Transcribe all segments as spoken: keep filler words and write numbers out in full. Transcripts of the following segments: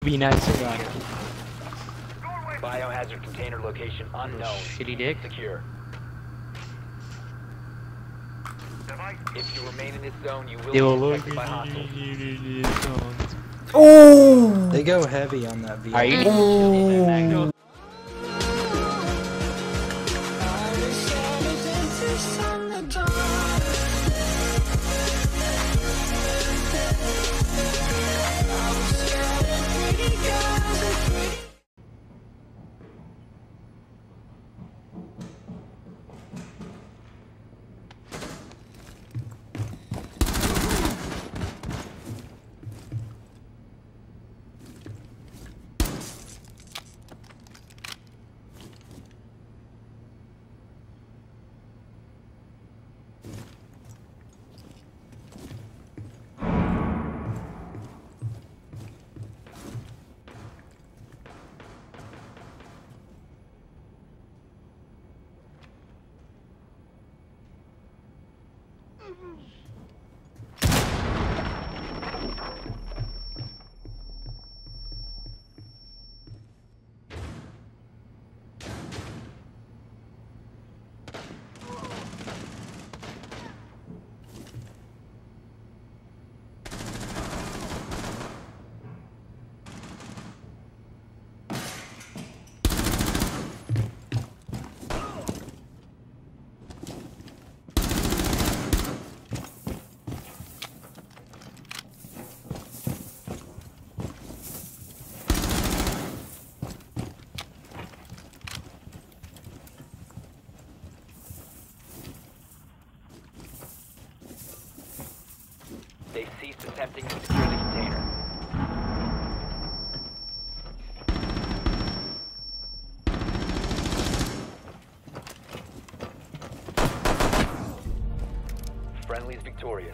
Be nice about it. Biohazard container location unknown. Shitty dick. Secure. If you remain in this zone, you will They will be look detected by hostiles. Oh! They go heavy on that V. Are you? Oh! They ceased attempting to secure the container. Friendly's victorious.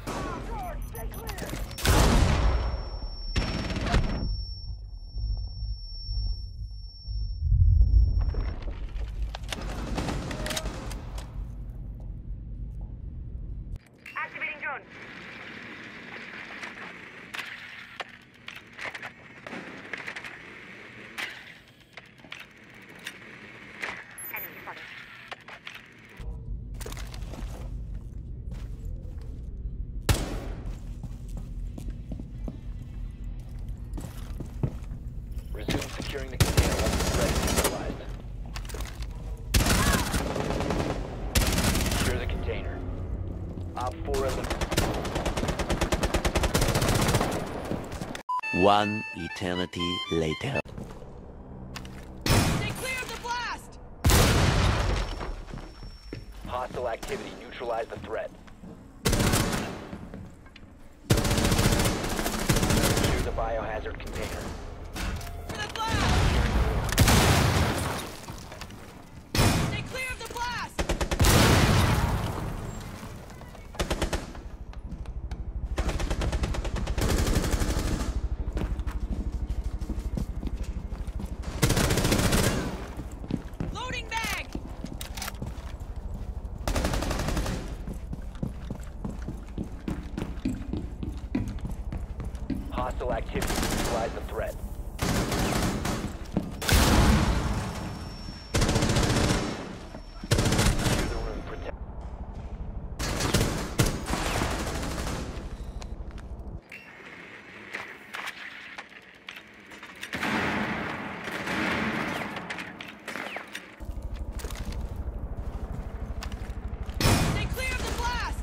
Activating drone. Enemy spotted. Resume securing the container once the threat is neutralized. Secure the container. Op four eliminated. One eternity later. Stay clear of the blast! Hostile activity. Neutralize the threat. Secure the biohazard container. For the blast! Stay clear of the blast! Loading bag! Hostile activity. Neutralize the threat. Secure the room. Protect. Stay clear of the blast!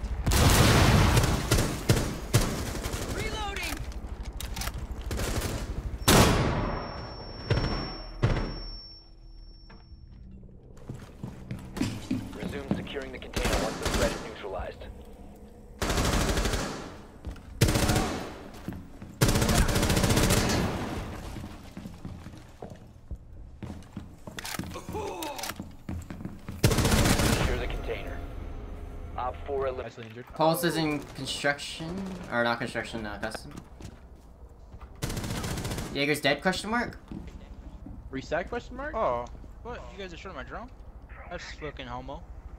Reloading! Resume securing the container once the threat is neutralized. Secure the container. Op four eliminated. Actually injured. Pulse is in construction, or not construction, uh, custom. Jaeger's dead? Question mark. Reset question mark? Oh, what? You guys are shooting my drone? That's fucking homo.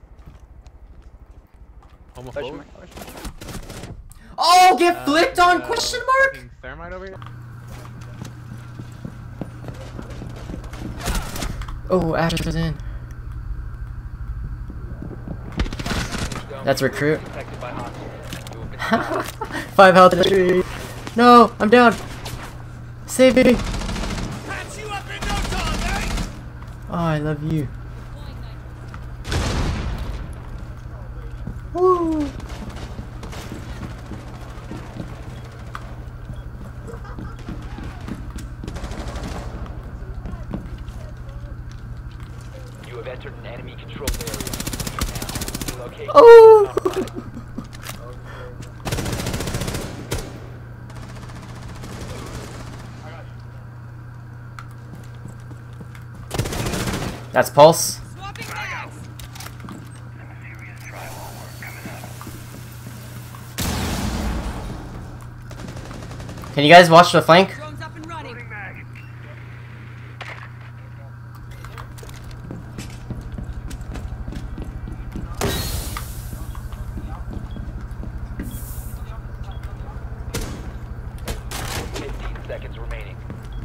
Homophobic? Oh, get Uh, flipped on? uh, Question mark. fucking Thermite over here? Oh, Ash was in. That's recruit. Detected by hostiles. You have been spotted. Five health. No, I'm down. Save me. Patch you up in no time, eh? Oh, I love you. Woo. You have entered an enemy controlled area. Now, relocate. Oh. That's Pulse. Swapping bags. Can you guys watch the flank? Drones up and running. fifteen seconds remaining.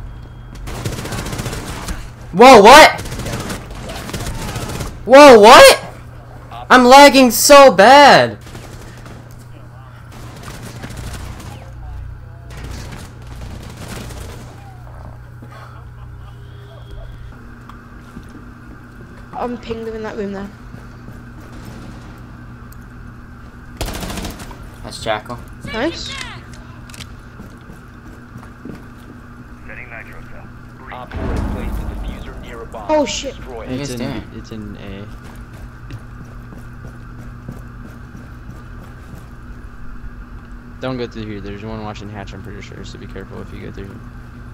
Whoa, what? Whoa, what? I'm lagging so bad. I'm pinged them in that room there. That's Jackal. Nice. Op four has placed a diffuser near a bomb. Oh, shit. Destroy Hey, it. guys It's in, doing? it's in A. Don't go through here. There's one watching hatch, I'm pretty sure, so be careful if you go through here.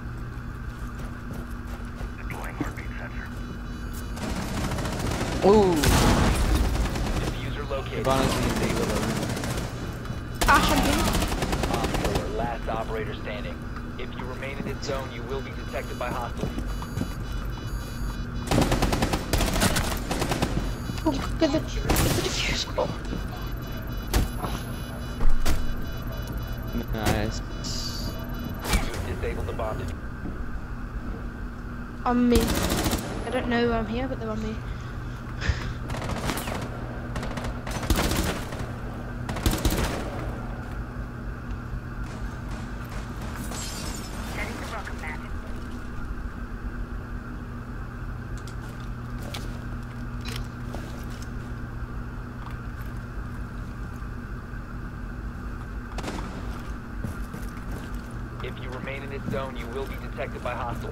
Ooh! Diffuser located. Bonus in the table. Ash, I'm pinged. Op four, last operator standing. If you remain in this zone, you will be detected by hostiles. Oh, get the, get the diffuser. Oh. Nice. You have disabled the bomb. On me. I don't know I'm here, but they're on me. Setting the welcome mat. If you remain in this zone, you will be detected by hostiles.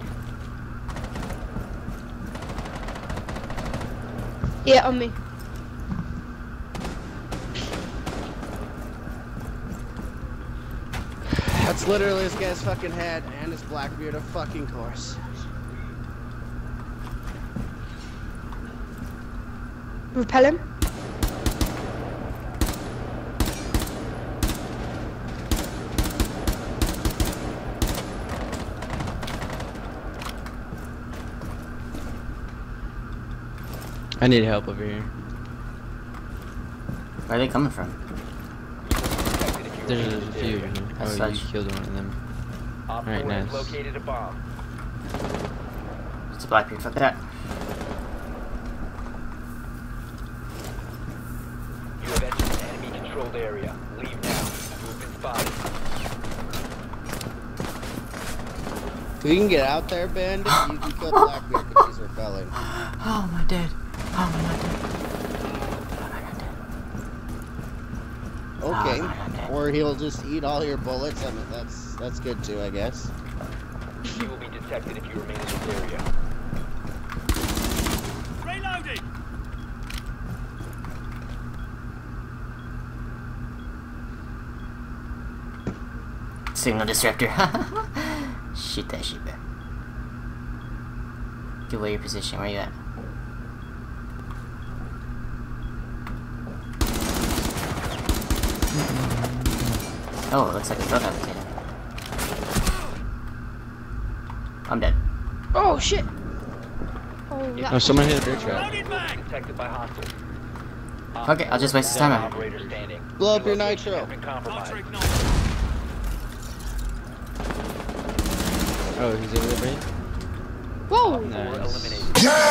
Yeah, on me. That's literally this guy's fucking head and his black beard, of fucking course. Repel him. I need help over here. Where are they coming from? Detected if you There's remain a in this few area. over here. That's Oh, such- you killed one of them. Op Alright, four has nice. located a bomb. It's a Blackbeard. Fuck that. You have entered an enemy-controlled area. Leave now. You have been spotted. If we can get out there, Bandit, you can kill Blackbeard because he's rebelling. Oh, my dead. Oh, my dead. Okay. Oh, okay. Or he'll just eat all your bullets. I mean, that's that's good too, I guess. You will be detected if you remain in this area. Reloading. Signal disruptor. Shit that shit, man. Give away your position. Where you at? Oh, it looks like a drug applicator. I'm dead. Oh, shit. Oh, that. Oh, someone hit a bear trap. You will be detected by hostiles. Op Okay, I'll just waste his four, time out. operator standing. Blow up your location nitro. has been compromised. Oh, he's over there, Brady? Whoa. Four Nice. eliminated.